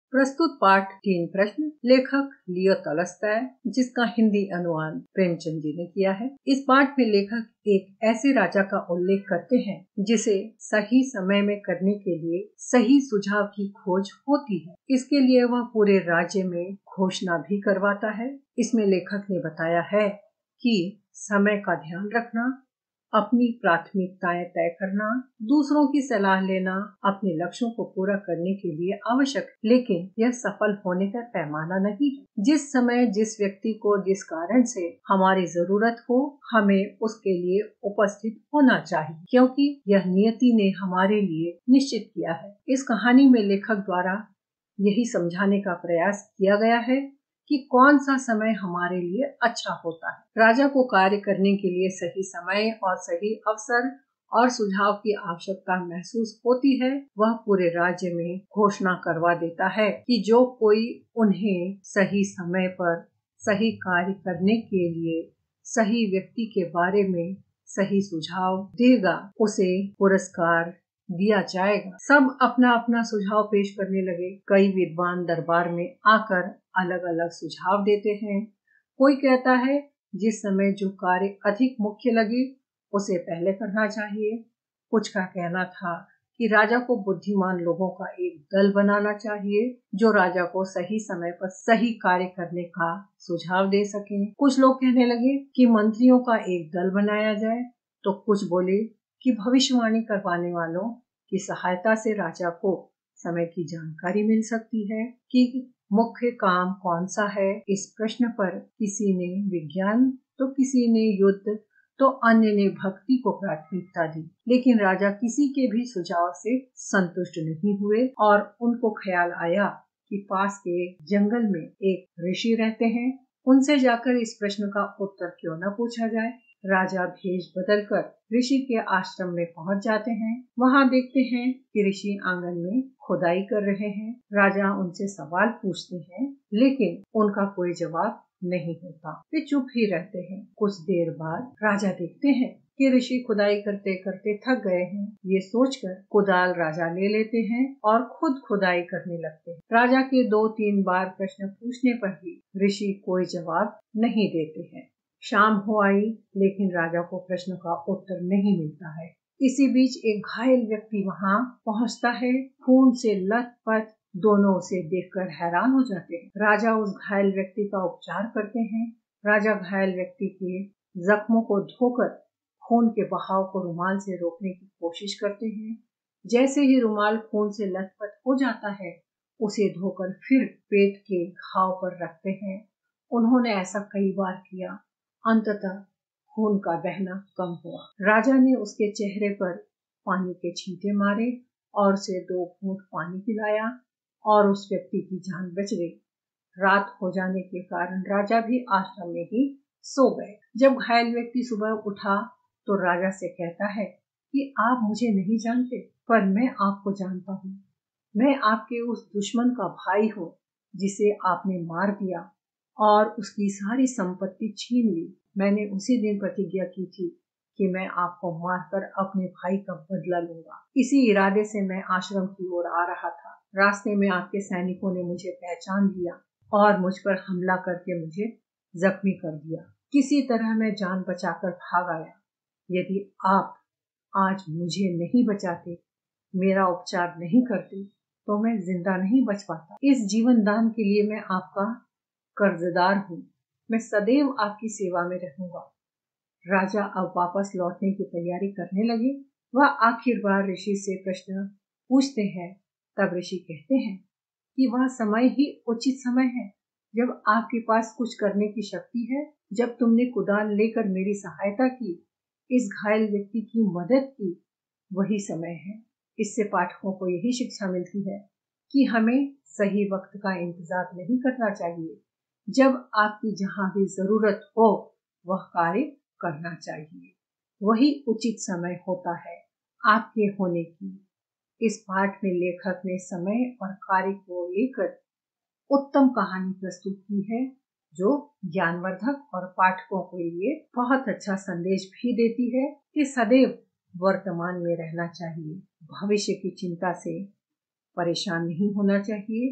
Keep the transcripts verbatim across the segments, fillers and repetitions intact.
प्रस्तुत पाठ तीन प्रश्न लेखक लियो तॉल्स्टॉय, जिसका हिंदी अनुवाद प्रेमचंद जी ने किया है। इस पाठ में लेखक एक ऐसे राजा का उल्लेख करते हैं जिसे सही समय में करने के लिए सही सुझाव की खोज होती है। इसके लिए वह पूरे राज्य में घोषणा भी करवाता है। इसमें लेखक ने बताया है कि समय का ध्यान रखना, अपनी प्राथमिकताएं तय करना, दूसरों की सलाह लेना अपने लक्ष्यों को पूरा करने के लिए आवश्यक, लेकिन यह सफल होने का पैमाना नहीं है। जिस समय जिस व्यक्ति को जिस कारण से हमारी जरूरत हो, हमें उसके लिए उपस्थित होना चाहिए, क्योंकि यह नियति ने हमारे लिए निश्चित किया है। इस कहानी में लेखक द्वारा यही समझाने का प्रयास किया गया है कि कौन सा समय हमारे लिए अच्छा होता है। राजा को कार्य करने के लिए सही समय और सही अवसर और सुझाव की आवश्यकता महसूस होती है। वह पूरे राज्य में घोषणा करवा देता है कि जो कोई उन्हें सही समय पर सही कार्य करने के लिए सही व्यक्ति के बारे में सही सुझाव देगा, उसे पुरस्कार दिया जाएगा। सब अपना अपना सुझाव पेश करने लगे। कई विद्वान दरबार में आकर अलग अलग सुझाव देते हैं। कोई कहता है जिस समय जो कार्य अधिक मुख्य लगे उसे पहले करना चाहिए। कुछ का कहना था कि राजा को बुद्धिमान लोगों का एक दल बनाना चाहिए जो राजा को सही समय पर सही कार्य करने का सुझाव दे सके। कुछ लोग कहने लगे कि मंत्रियों का एक दल बनाया जाए, तो कुछ बोले कि भविष्यवाणी करवाने वालों की सहायता से राजा को समय की जानकारी मिल सकती है कि मुख्य काम कौन सा है। इस प्रश्न पर किसी ने विज्ञान, तो किसी ने युद्ध, तो अन्य ने भक्ति को प्राथमिकता दी। लेकिन राजा किसी के भी सुझाव से संतुष्ट नहीं हुए और उनको ख्याल आया कि पास के जंगल में एक ऋषि रहते हैं, उनसे जाकर इस प्रश्न का उत्तर क्यों न पूछा जाए। राजा भेष बदलकर ऋषि के आश्रम में पहुंच जाते हैं। वहां देखते हैं कि ऋषि आंगन में खुदाई कर रहे हैं। राजा उनसे सवाल पूछते हैं, लेकिन उनका कोई जवाब नहीं होता। वे चुप ही रहते हैं। कुछ देर बाद राजा देखते हैं कि ऋषि खुदाई करते करते थक गए हैं। ये सोचकर कुदाल राजा ले लेते हैं और खुद खुदाई करने लगते हैं। राजा के दो तीन बार प्रश्न पूछने पर भी ऋषि कोई जवाब नहीं देते हैं। शाम हो आई, लेकिन राजा को प्रश्न का उत्तर नहीं मिलता है। इसी बीच एक घायल व्यक्ति वहां पहुंचता है। खून से लथपथ दोनों उसे देखकर हैरान हो जाते हैं। राजा उस घायल व्यक्ति का उपचार करते हैं। राजा घायल व्यक्ति के जख्मों को धोकर खून के बहाव को रुमाल से रोकने की कोशिश करते हैं। जैसे ही रुमाल खून से लथपथ हो जाता है, उसे धोकर फिर पेट के घाव पर रखते हैं। उन्होंने ऐसा कई बार किया। अंततः खून का बहना कम हुआ। राजा ने उसके चेहरे पर पानी के छींटे मारे और उसे दो घूंट पानी पिलाया और उस व्यक्ति की जान बच गई। रात हो जाने के कारण राजा भी आश्रम में ही सो गए। जब घायल व्यक्ति सुबह उठा तो राजा से कहता है कि आप मुझे नहीं जानते, पर मैं आपको जानता हूँ। मैं आपके उस दुश्मन का भाई हूँ जिसे आपने मार दिया और उसकी सारी संपत्ति छीन ली। मैंने उसी दिन प्रतिज्ञा की थी कि मैं आपको मारकर अपने भाई का बदला लूंगा। इसी इरादे से मैं आश्रम की ओर आ रहा था। रास्ते में आपके सैनिकों ने मुझे पहचान लिया और मुझ पर हमला करके मुझे जख्मी कर दिया। किसी तरह मैं जान बचाकर भाग आया। यदि आप आज मुझे नहीं बचाते, मेरा उपचार नहीं करते, तो मैं जिंदा नहीं बच पाता। इस जीवन दान के लिए मैं आपका कर्जदार हूँ। मैं सदैव आपकी सेवा में रहूंगा। राजा अब वापस लौटने की तैयारी करने लगे। वह आखिर बार ऋषि से प्रश्न पूछते हैं। तब ऋषि कहते हैं कि वह समय ही उचित समय है जब आपके पास कुछ करने की शक्ति है। जब तुमने कुदाल लेकर मेरी सहायता की, इस घायल व्यक्ति की मदद की, वही समय है। इससे पाठकों को यही शिक्षा मिलती है कि हमें सही वक्त का इंतजार नहीं करना चाहिए। जब आपकी जहां भी जरूरत हो, वह कार्य करना चाहिए। वही उचित समय होता है आपके होने की। इस पाठ में लेखक ने समय और कार्य को लेकर उत्तम कहानी प्रस्तुत की है, जो ज्ञानवर्धक और पाठकों के लिए बहुत अच्छा संदेश भी देती है कि सदैव वर्तमान में रहना चाहिए। भविष्य की चिंता से परेशान नहीं होना चाहिए।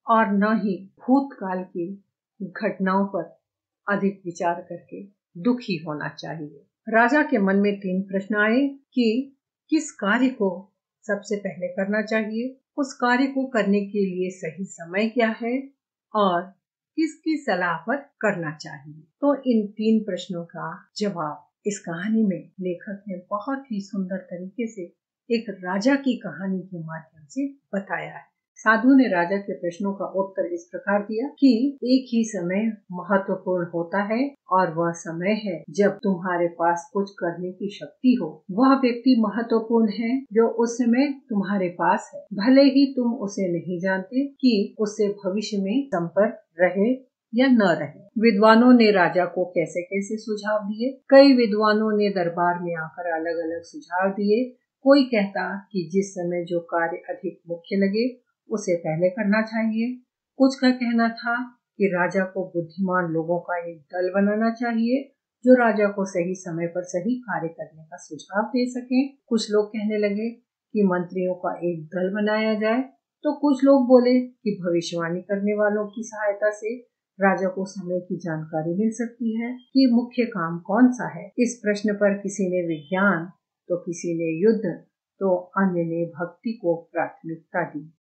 और न ही भूतकाल की घटनाओं पर अधिक विचार करके दुखी होना चाहिए। राजा के मन में तीन प्रश्न आए कि किस कार्य को सबसे पहले करना चाहिए, उस कार्य को करने के लिए सही समय क्या है और किसकी सलाह पर करना चाहिए। तो इन तीन प्रश्नों का जवाब इस कहानी में लेखक ने बहुत ही सुंदर तरीके से एक राजा की कहानी के माध्यम से बताया है। साधु ने राजा के प्रश्नों का उत्तर इस प्रकार दिया कि एक ही समय महत्वपूर्ण होता है और वह समय है जब तुम्हारे पास कुछ करने की शक्ति हो। वह व्यक्ति महत्वपूर्ण है जो उस समय तुम्हारे पास है, भले ही तुम उसे नहीं जानते कि उससे भविष्य में संपर्क रहे या न रहे। विद्वानों ने राजा को कैसे कैसे सुझाव दिए। कई विद्वानों ने दरबार में आकर अलग अलग सुझाव दिए। कोई कहता कि जिस समय जो कार्य अधिक मुख्य लगे उसे पहले करना चाहिए। कुछ का कहना था कि राजा को बुद्धिमान लोगों का एक दल बनाना चाहिए जो राजा को सही समय पर सही कार्य करने का सुझाव दे सके। कुछ लोग कहने लगे कि मंत्रियों का एक दल बनाया जाए, तो कुछ लोग बोले कि भविष्यवाणी करने वालों की सहायता से राजा को समय की जानकारी मिल सकती है कि मुख्य काम कौन सा है। इस प्रश्न पर किसी ने विज्ञान, तो किसी ने युद्ध, तो अन्य ने भक्ति को प्राथमिकता दी।